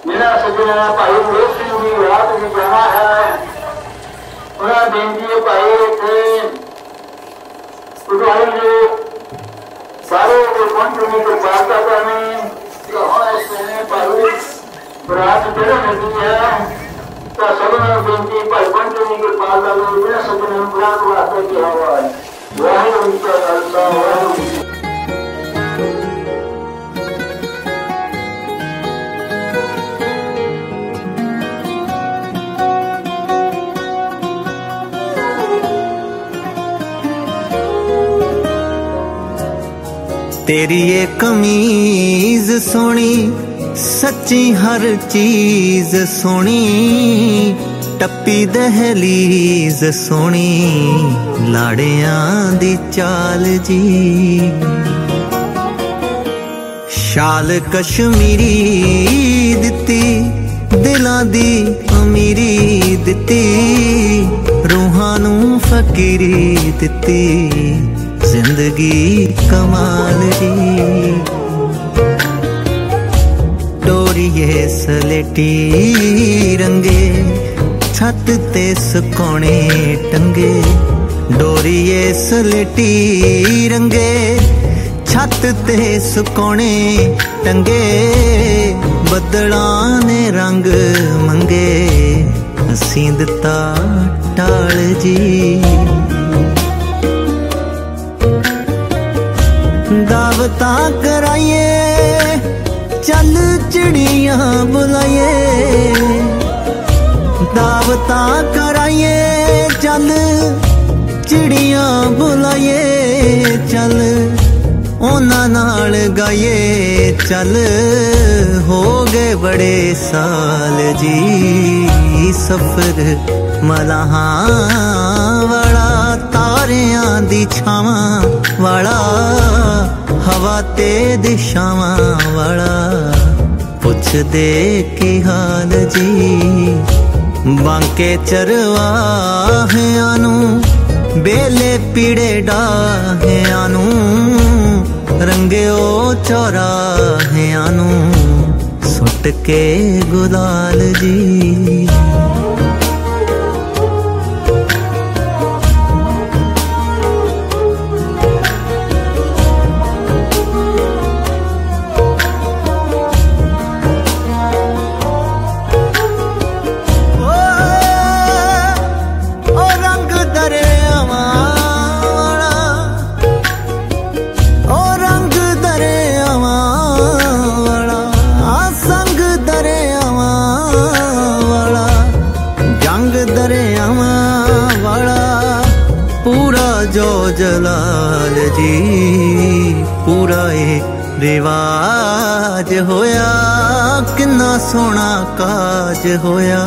जिन्हें सज्जना भाई रोज सिंह की रात भी जाना है उन्हें बेनती है भाई उठाएंगे सारे कंट्री को बात करने भाई रात तेरे नदी है तो सज्जना बेनती भाई कंट्री के पास जिन्हें सज्जना रात वास्ते किया हुआ है वही उनका खालसा वही तेरी ये कमीज सोनी सच्ची हर चीज सोनी टप्पी दहलीज सोनी लाड़ियां दी चाल जी शाल कश्मीरी दिती दिलां दी अमीरी दिती रूहां नू फकीरी दिती जिंदगी कमाल जी डोरिए सलेटी रंगे छत ते सुकोने टंगे डोरिए सलेटी रंगे छत ते सुकोने टंगे बदलां ने रंग मंगे असीं दिता टाल जी दावतां कराइए चल चिड़ियां बुलाइए दावतां कराइए चल चिड़ियां बुलाइए चल उन्हां नाल गाइए चल हो गए बड़े साल जी सफर मलाहां वाला तारियां दी छावां वाला हवा ते दिशावां वाला पुछ दे की हाल जी बांके चरवाहियां नू बेले पीड़े डाहियां नू रंगे ओ चौराहियां नू सुट के गुलाल जी जो जलाल जी पूरा ये रिवाज होया किन्ना सोना काज होया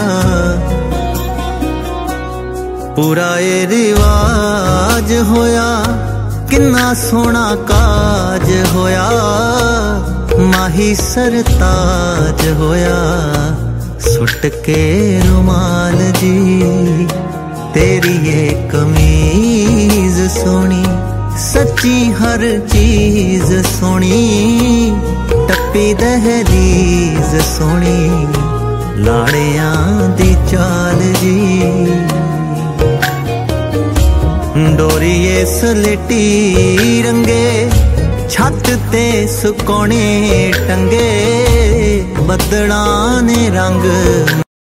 पूरा ये रिवाज होया किन्ना सोना काज होया माही सरताज होया सुट के रुमाल जी तेरी ये कमीज सोनी सच्ची हर चीज सोनी टप्पी दहलीज सोनी लाड़ियां दी चाल जी डोरिए सलेटी रंगे छत ते सुकोने टंगे बदलां ने रंग